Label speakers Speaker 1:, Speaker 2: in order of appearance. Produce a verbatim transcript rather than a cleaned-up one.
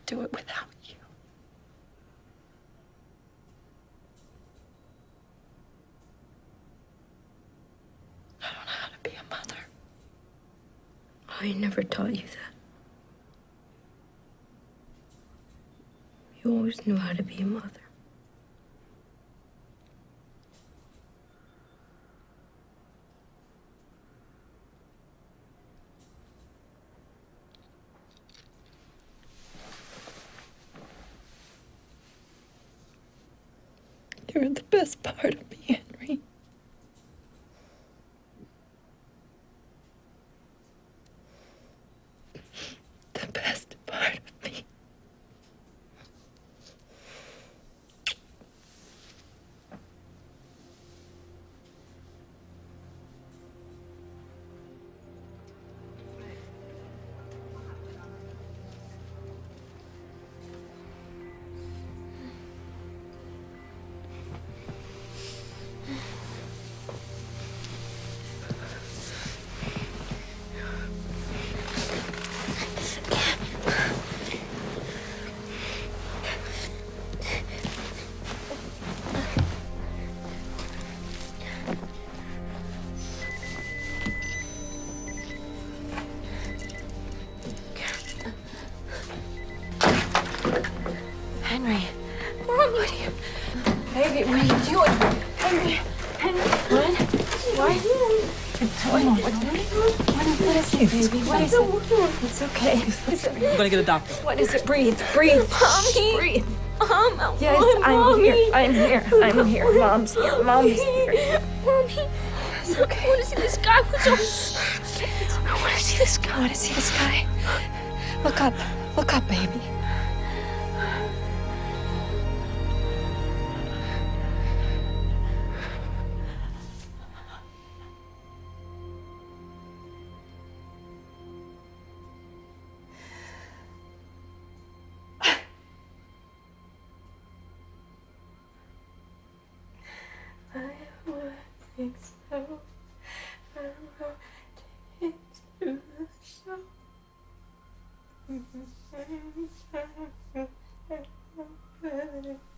Speaker 1: do it without you. I don't know how to be a mother.
Speaker 2: I never taught you that. You always knew how to be a mother.
Speaker 1: You're the best part of me, Henry. The best part of me.
Speaker 2: Henry. Mom, what are you... Baby, what are you doing? Henry. Henry. What? What? What? What? What, what is it, baby? What is it? It's okay. Is it...
Speaker 3: I'm gonna get a doctor.
Speaker 2: What is it? Breathe. Breathe.
Speaker 4: Mommy.
Speaker 2: Breathe.
Speaker 4: Mom.
Speaker 2: Yes, I'm
Speaker 4: Mommy.
Speaker 2: here. I'm here. I'm here. Mom's here. Mom's here.
Speaker 4: Mommy.
Speaker 2: It's okay.
Speaker 4: I want to see the sky. What's I want to see the sky.
Speaker 1: I want to see the sky. Look up. Look up, baby.
Speaker 2: I want things so. I want things to show.